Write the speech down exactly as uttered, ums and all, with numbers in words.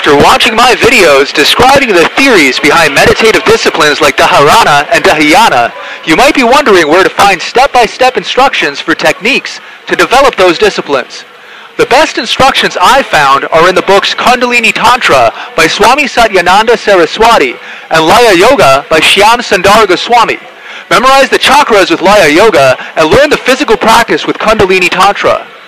After watching my videos describing the theories behind meditative disciplines like Dharana and Dhyana, you might be wondering where to find step-by-step instructions for techniques to develop those disciplines. The best instructions I found are in the books Kundalini Tantra by Swami Satyananda Saraswati and Laya Yoga by Shyam Sundar Goswami. Memorize the chakras with Laya Yoga and learn the physical practice with Kundalini Tantra.